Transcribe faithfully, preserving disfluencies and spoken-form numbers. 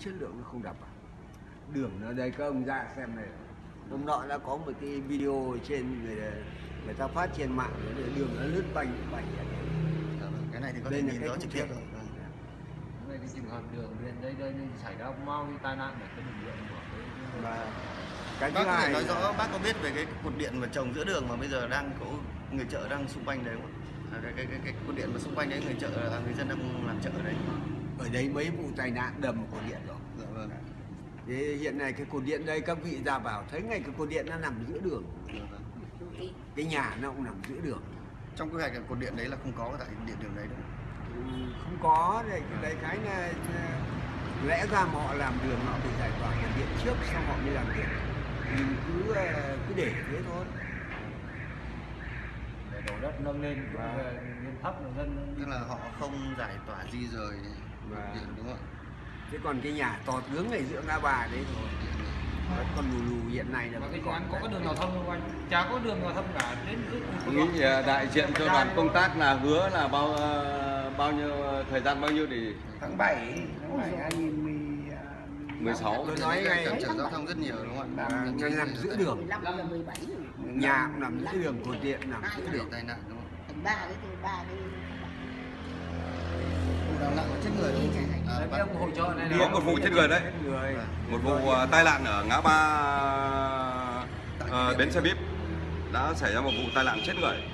chất lượng nó không đảm bảo. Đường ở đây các ông ra xem này, hôm nọ đã có một cái video trên người, người ta phát trên mạng, đường nó lướt bành bành. Cái này thì có thể nhìn rõ trực tiếp rồi. Đây cái trường hợp đường bên đây đây xảy ra mau như tai nạn ở cái đường điện của cái Và cái bác thứ có thể hai nói rõ bác có biết về cái cột điện mà trồng giữa đường mà bây giờ đang có người chợ đang xung quanh đấy không? À, cái, cái, cái, cái cột điện mà xung quanh đấy người chợ là người dân đang làm chợ ở đấy. ở đấy mấy vụ tai nạn đầm cột điện rồi. Dạ vâng. Thế hiện nay cái cột điện đây các vị ra vào thấy ngay cái cột điện nó nằm giữa đường, Dạ vâng. cái nhà nó cũng nằm giữa đường. Trong quy hoạch cột điện đấy là không có tại điện đường đấy đúng không? Ừ, không có đây cái đấy cái là lẽ ra mà họ làm đường họ phải giải tỏa cột điện trước xong họ mới làm điện, mình cứ cứ để thế thôi. để đổ đất nâng lên Và lên thấp là dân Tức là họ không giải tỏa di rời Và điện đúng không? thế còn cái nhà to tướng này giữa ngã ba đấy thôi, vẫn còn lù lù hiện nay là mà vẫn cái dự còn án có đấy. cái đường giao thông không anh? Chả có đường giao thông cả đến đến Nghĩ đại diện cho đoàn công tác là hứa là bao bao nhiêu thời gian bao nhiêu để tháng bảy tháng bảy hai nghìn mười sáu. tôi nói ngay cản trở giao thông rất nhiều đúng không ạ? là ngay nằm giữa đường, mười lăm là mười bảy rồi. nhà cũng nằm giữa đường, cột điện nằm giữa Để đường. tai nạn đúng không? Thành ba cái từ ba cái Vụ nào nặng chết người đúng không? À, cái bác- ông hội trợ này Có một vụ chết người đấy, Người. một vụ à, tai nạn ở ngã ba à, bến xe buýt đã xảy ra một vụ tai nạn chết người.